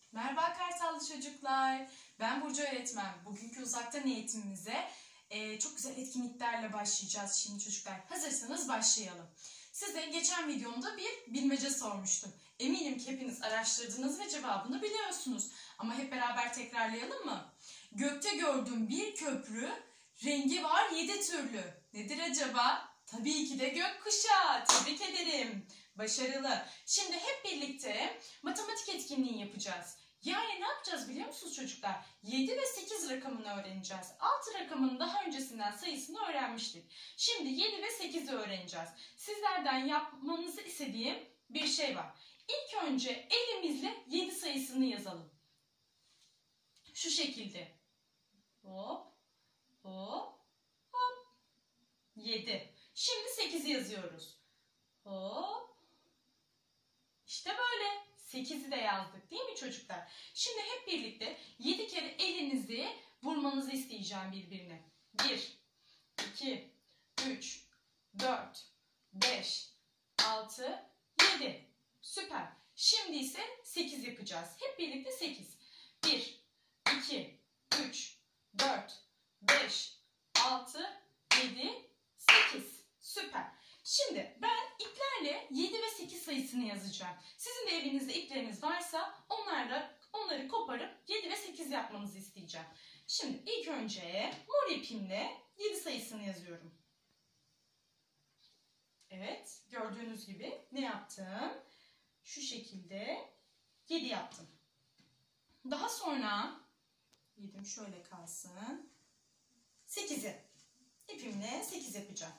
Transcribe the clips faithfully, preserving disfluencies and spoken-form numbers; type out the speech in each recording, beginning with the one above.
Merhaba Kartallı çocuklar. Ben Burcu öğretmen. Bugünkü uzaktan eğitimimize e, çok güzel etkinliklerle başlayacağız şimdi çocuklar. Hazırsanız başlayalım. Size geçen videomda bir bilmece sormuştum. Eminim ki hepiniz araştırdınız ve cevabını biliyorsunuz. Ama hep beraber tekrarlayalım mı? Gökte gördüğüm bir köprü, rengi var yedi türlü. Nedir acaba? Tabii ki de gökkuşağı. Tebrik ederim. Başarılı. Şimdi hep birlikte matematik etkinliği yapacağız. Yani ne yapacağız biliyor musunuz çocuklar? yedi ve sekiz rakamını öğreneceğiz. altı rakamının daha öncesinden sayısını öğrenmiştik. Şimdi yedi ve sekizi öğreneceğiz. Sizlerden yapmanızı istediğim bir şey var. İlk önce elimizle yedi sayısını yazalım. Şu şekilde. Hop, hop, hop. yedi. Şimdi sekizi yazıyoruz. Hop. İşte böyle. sekizi de yazdık değil mi çocuklar? Şimdi hep birlikte yedi kere elinizi vurmanızı isteyeceğim birbirine. bir, iki, üç, dört, beş, altı, yedi. Süper. Şimdi ise sekiz yapacağız. Hep birlikte sekiz. bir, iki, üç, dört, beş, altı, yedi, sekiz. Süper. Şimdi ben iplerle yedi ve sekiz sayısını yazacağım. Sizin de evinizde ipleriniz varsa onlarla onları koparıp yedi ve sekiz yapmanızı isteyeceğim. Şimdi ilk önce mor ipimle yedi sayısını yazıyorum. Evet, gördüğünüz gibi ne yaptım? Şu şekilde yedi yaptım. Daha sonra yedim şöyle kalsın. sekizi ipimle sekiz yapacağım.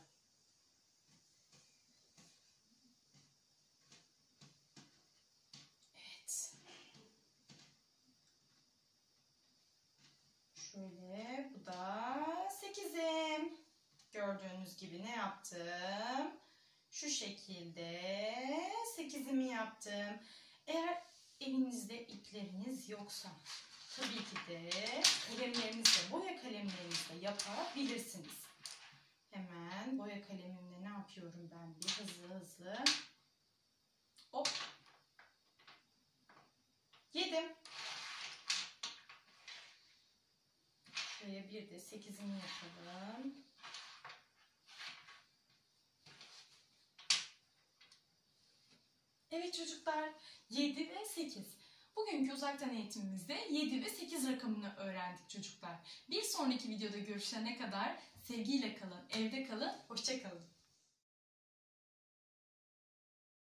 Şöyle, bu da sekizim. Gördüğünüz gibi ne yaptım? Şu şekilde sekizimi yaptım. Eğer evinizde ipleriniz yoksa tabii ki de kalemlerinizle, boya kalemlerinizle yapabilirsiniz. Hemen boya kalemimle ne yapıyorum ben? Bir hızlı hızlı. Hop. Yedim. Şuraya bir de sekizini yapalım. Evet çocuklar, yedi ve sekiz. Bugünkü uzaktan eğitimimizde yedi ve sekiz rakamını öğrendik çocuklar. Bir sonraki videoda görüşene kadar sevgiyle kalın, evde kalın, hoşça kalın.